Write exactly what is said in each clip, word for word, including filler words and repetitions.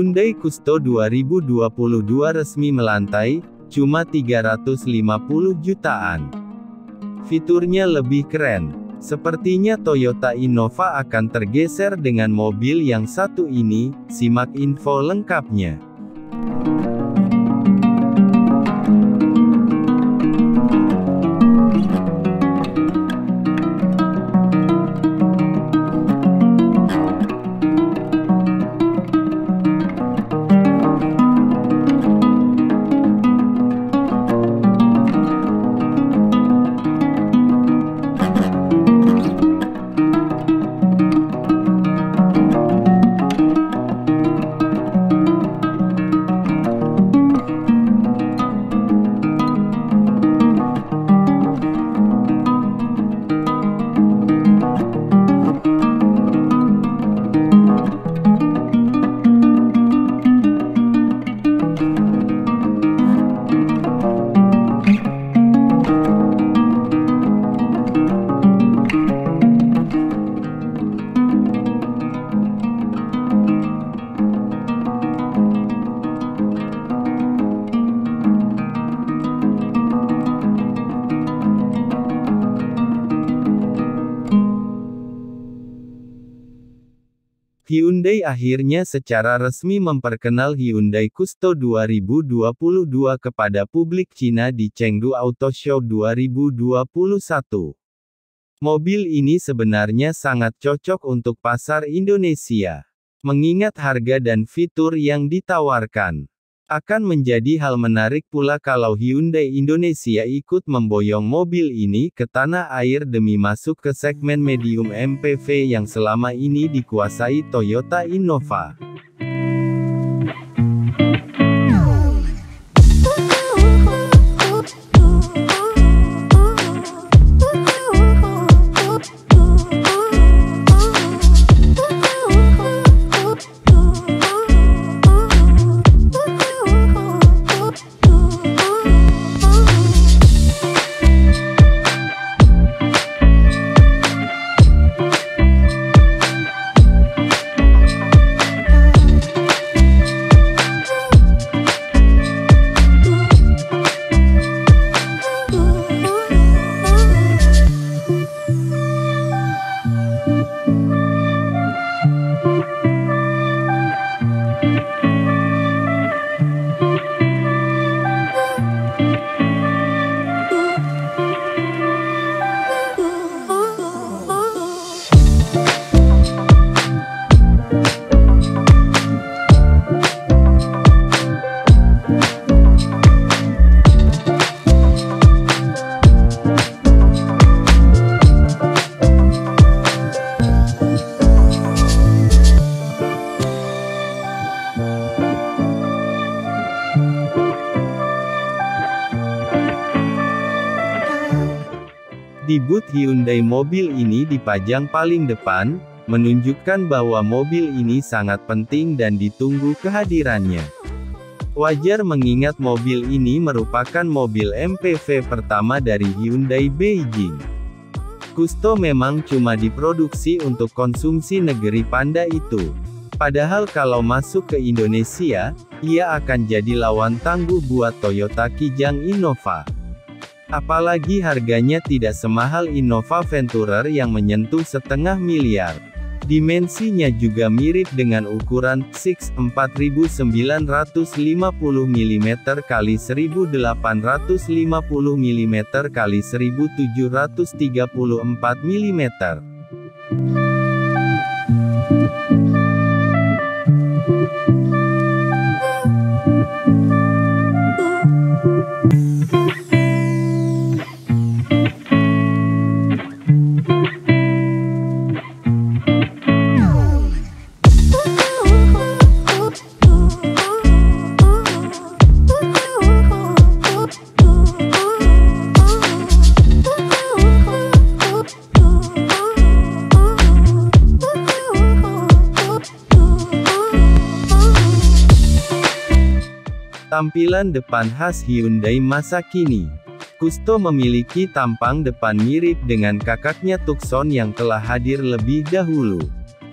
Hyundai Custo dua ribu dua puluh dua resmi melantai, cuma tiga ratus lima puluh jutaan. Fiturnya lebih keren. Sepertinya Toyota Innova akan tergeser dengan mobil yang satu ini, simak info lengkapnya. Hyundai akhirnya secara resmi memperkenal Hyundai Custo dua ribu dua puluh dua kepada publik Cina di Chengdu Auto Show dua ribu dua puluh satu. Mobil ini sebenarnya sangat cocok untuk pasar Indonesia. Mengingat harga dan fitur yang ditawarkan. Akan menjadi hal menarik pula kalau Hyundai Indonesia ikut memboyong mobil ini ke tanah air demi masuk ke segmen medium M P V yang selama ini dikuasai Toyota Innova. Di booth Hyundai mobil ini dipajang paling depan, menunjukkan bahwa mobil ini sangat penting dan ditunggu kehadirannya. Wajar mengingat mobil ini merupakan mobil M P V pertama dari Hyundai Beijing. Custo memang cuma diproduksi untuk konsumsi negeri panda itu. Padahal kalau masuk ke Indonesia, ia akan jadi lawan tangguh buat Toyota Kijang Innova. Apalagi harganya tidak semahal Innova Venturer yang menyentuh setengah miliar. Dimensinya juga mirip dengan ukuran X empat ribu sembilan ratus lima puluh milimeter kali seribu delapan ratus lima puluh milimeter kali seribu tujuh ratus tiga puluh empat milimeter. Tampilan depan khas Hyundai masa kini. Custo memiliki tampang depan mirip dengan kakaknya Tucson yang telah hadir lebih dahulu.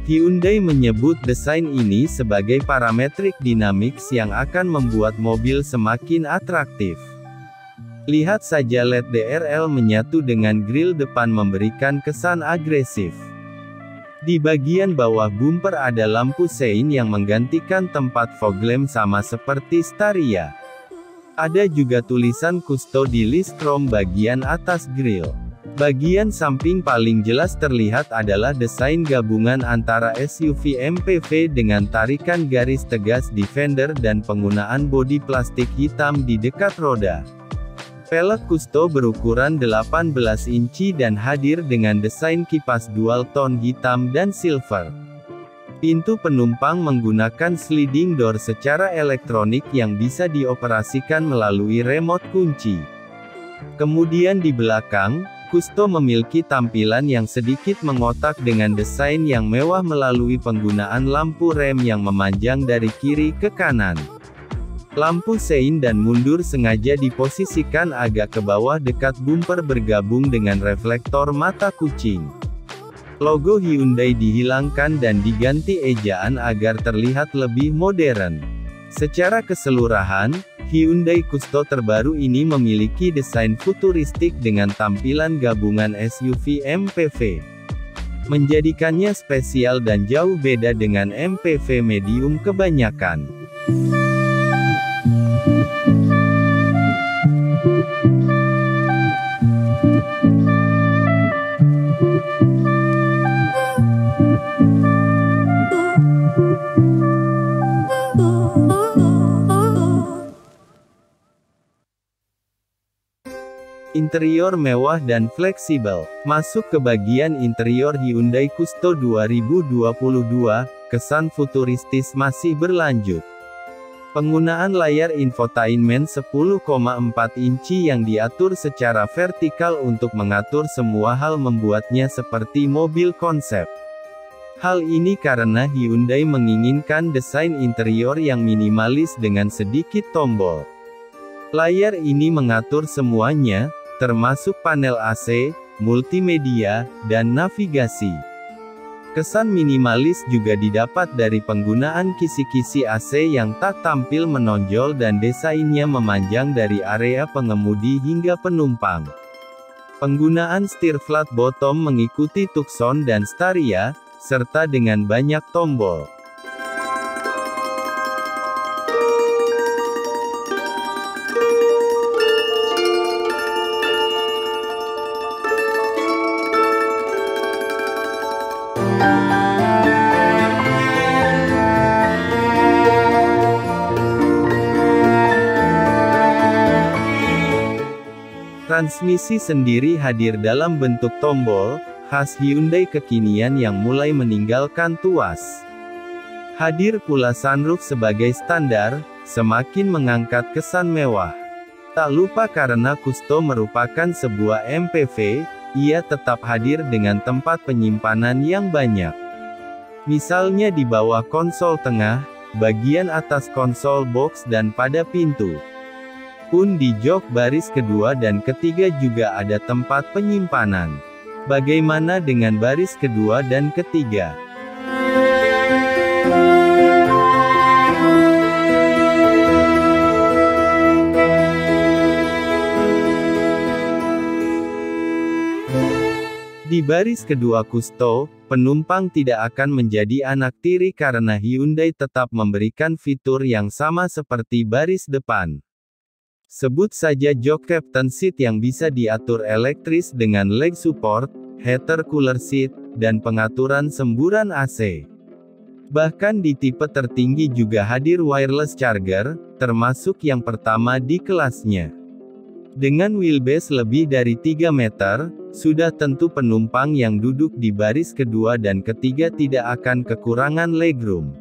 Hyundai menyebut desain ini sebagai parametric dynamics yang akan membuat mobil semakin atraktif. Lihat saja L E D D R L menyatu dengan grill depan memberikan kesan agresif. Di bagian bawah bumper ada lampu sein yang menggantikan tempat fog lamp sama seperti Staria. Ada juga tulisan Gusto di list chrome bagian atas grill. Bagian samping paling jelas terlihat adalah desain gabungan antara S U V M P V dengan tarikan garis tegas di fender dan penggunaan bodi plastik hitam di dekat roda. Velg Gusto berukuran delapan belas inci dan hadir dengan desain kipas dual tone hitam dan silver. Pintu penumpang menggunakan sliding door secara elektronik yang bisa dioperasikan melalui remote kunci. Kemudian di belakang, Gusto memiliki tampilan yang sedikit mengotak dengan desain yang mewah melalui penggunaan lampu rem yang memanjang dari kiri ke kanan. Lampu sein dan mundur sengaja diposisikan agak ke bawah dekat bumper bergabung dengan reflektor mata kucing. Logo Hyundai dihilangkan dan diganti ejaan agar terlihat lebih modern. Secara keseluruhan, Hyundai Gusto terbaru ini memiliki desain futuristik dengan tampilan gabungan S U V M P V. Menjadikannya spesial dan jauh beda dengan M P V medium kebanyakan. Interior mewah dan fleksibel. Masuk ke bagian interior Hyundai Gusto dua ribu dua puluh dua, kesan futuristis masih berlanjut. Penggunaan layar infotainment sepuluh koma empat inci yang diatur secara vertikal untuk mengatur semua hal membuatnya seperti mobil konsep. Hal ini karena Hyundai menginginkan desain interior yang minimalis dengan sedikit tombol. Layar ini mengatur semuanya, termasuk panel A C, multimedia, dan navigasi. Kesan minimalis juga didapat dari penggunaan kisi-kisi A C yang tak tampil menonjol dan desainnya memanjang dari area pengemudi hingga penumpang. Penggunaan setir flat bottom mengikuti Tucson dan Staria, serta dengan banyak tombol. Transmisi sendiri hadir dalam bentuk tombol, khas Hyundai kekinian yang mulai meninggalkan tuas. Hadir pula sunroof sebagai standar, semakin mengangkat kesan mewah. Tak lupa karena Gusto merupakan sebuah M P V, ia tetap hadir dengan tempat penyimpanan yang banyak. Misalnya di bawah konsol tengah, bagian atas konsol box dan pada pintu. Pun di jok baris kedua dan ketiga juga ada tempat penyimpanan. Bagaimana dengan baris kedua dan ketiga? Di baris kedua Gusto, penumpang tidak akan menjadi anak tiri karena Hyundai tetap memberikan fitur yang sama seperti baris depan. Sebut saja jok captain seat yang bisa diatur elektris dengan leg support, heater cooler seat, dan pengaturan semburan A C. Bahkan di tipe tertinggi juga hadir wireless charger, termasuk yang pertama di kelasnya. Dengan wheelbase lebih dari tiga meter, sudah tentu penumpang yang duduk di baris kedua dan ketiga tidak akan kekurangan legroom.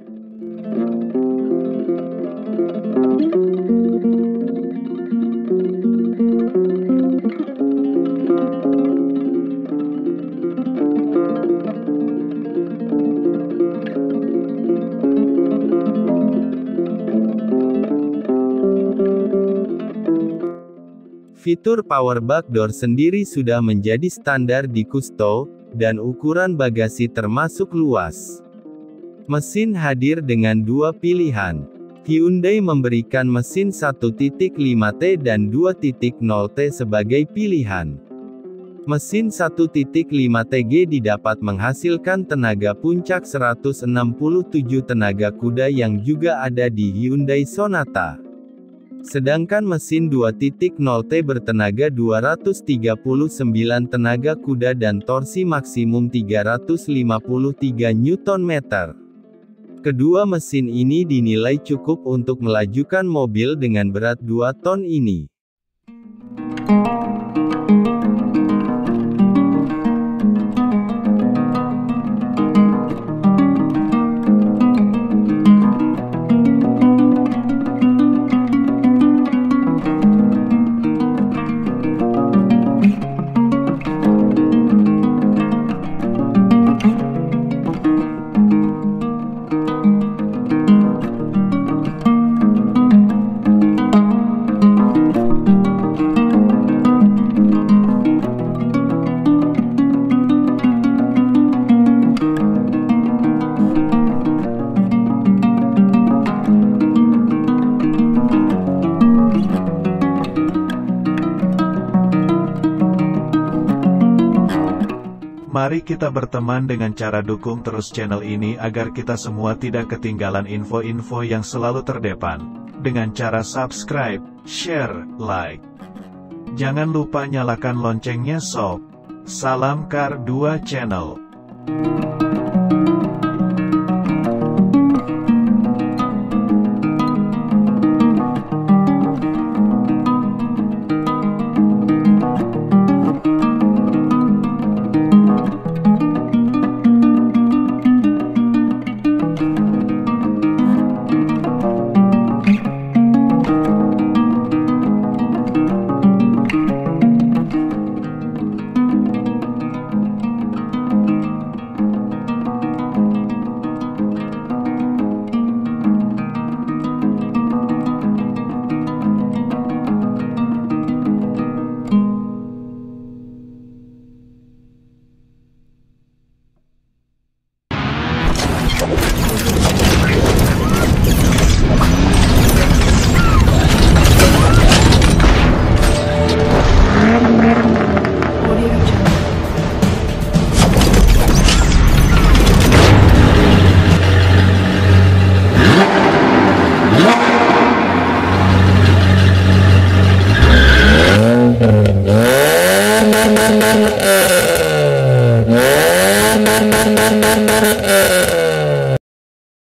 Fitur power bag door sendiri sudah menjadi standar di Gusto, dan ukuran bagasi termasuk luas. Mesin hadir dengan dua pilihan. Hyundai memberikan mesin satu titik lima T dan dua titik nol T sebagai pilihan. Mesin satu titik lima T G didapat menghasilkan tenaga puncak seratus enam puluh tujuh tenaga kuda yang juga ada di Hyundai Sonata. Sedangkan mesin dua titik nol T bertenaga dua ratus tiga puluh sembilan tenaga kuda dan torsi maksimum tiga ratus lima puluh tiga newton meter. Kedua mesin ini dinilai cukup untuk melajukan mobil dengan berat dua ton ini. Mari kita berteman dengan cara dukung terus channel ini agar kita semua tidak ketinggalan info-info yang selalu terdepan, dengan cara subscribe, share, like. Jangan lupa nyalakan loncengnya sob. Salam Car dua Channel. Uh...